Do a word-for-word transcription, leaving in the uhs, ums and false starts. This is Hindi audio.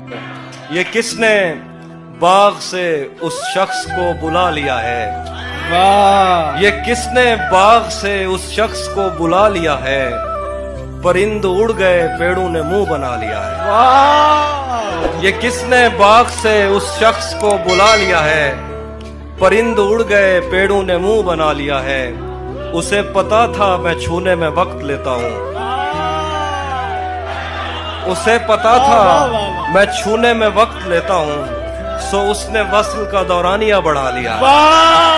ये किसने बाग से उस शख्स को बुला लिया है, वाह। ये किसने बाग से उस शख्स को बुला लिया है, परिंद उड़ गए पेड़ों ने मुंह बना लिया है। वाह। ये किसने बाग से उस शख्स को बुला लिया है, परिंद उड़ गए पेड़ों ने मुंह बना लिया है। उसे पता था मैं छूने में वक्त लेता हूँ, उसे पता था मैं छूने में वक्त लेता हूँ, सो उसने वस्ल का दौरानिया बढ़ा लिया। वाह।